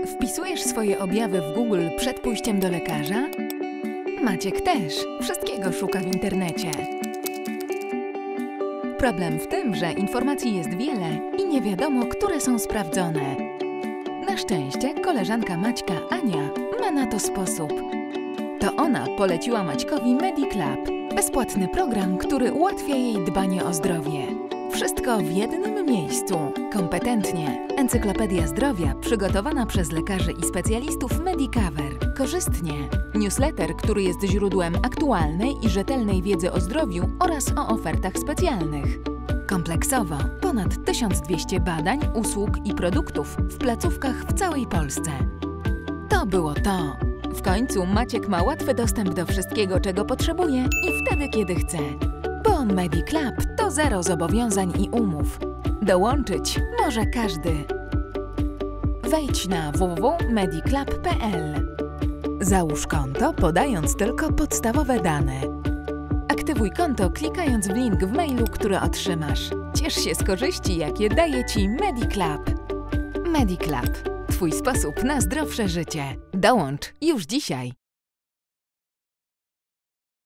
Wpisujesz swoje objawy w Google przed pójściem do lekarza? Maciek też. Wszystkiego szuka w internecie. Problem w tym, że informacji jest wiele i nie wiadomo, które są sprawdzone. Na szczęście koleżanka Maćka, Ania, ma na to sposób. To ona poleciła Maćkowi MediClub, bezpłatny program, który ułatwia jej dbanie o zdrowie. Wszystko w jednym miejscu, kompetentnie. Encyklopedia zdrowia przygotowana przez lekarzy i specjalistów Medicover. Korzystnie. Newsletter, który jest źródłem aktualnej i rzetelnej wiedzy o zdrowiu oraz o ofertach specjalnych. Kompleksowo ponad 1200 badań, usług i produktów w placówkach w całej Polsce. To było to. W końcu Maciek ma łatwy dostęp do wszystkiego, czego potrzebuje i wtedy, kiedy chce. Bo MediClub to zero zobowiązań i umów. Dołączyć może każdy. Wejdź na www.mediclub.pl. Załóż konto, podając tylko podstawowe dane. Aktywuj konto, klikając w link w mailu, który otrzymasz. Ciesz się z korzyści, jakie daje Ci MediClub. MediClub. Twój sposób na zdrowsze życie. Dołącz już dzisiaj.